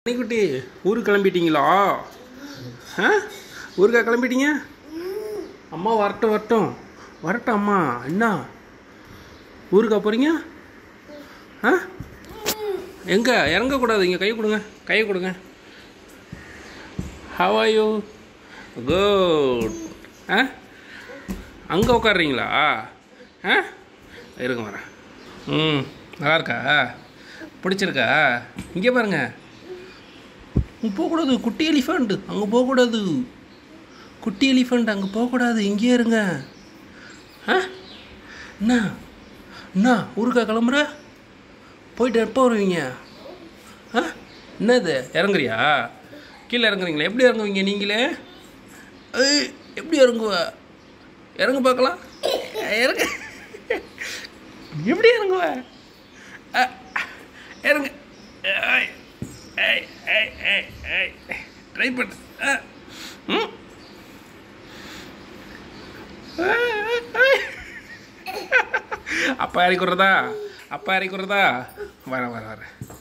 குட்டி ஊருக்கு கிளம்பிட்டீங்களா? ஊருக்கா கிளம்பிட்டீங்க? அம்மா வரட்டும் வரட்டும் வரட்டும். அம்மா என்ன ஊருக்கா போகிறீங்க? எங்கே இறங்கக்கூடாது, இங்கே கை கொடுங்க, கையை கொடுங்க. How are you? குட். அங்கே உட்காடுறீங்களா? இருங்க வரேன். நல்லா இருக்கா? பிடிச்சிருக்கா? இங்கே பாருங்க, போகக்கூடாது. குட்டி எலிஃபண்ட் அங்கே போகக்கூடாது. குட்டி எலிஃபண்ட் அங்கே போகக்கூடாது. இங்கேயே இருங்க. என்ன என்ன ஊருக்கா கிளம்புற? போயிட்டு எப்போ வருவீங்க? என்னது இறங்குறியா? கீழே இறங்குறீங்களா? எப்படி இறங்குவீங்க நீங்களே? எப்படி இறங்குவ? இறங்கு பார்க்கலாம். இறங்க. எப்படி இறங்குவ? இறங்கு. ட்ரை பண்ணு. அப்பா இறக்கி விட்றதா? அப்பா இறக்கி விட்றதா? வரேன் வரேன் வரேன்.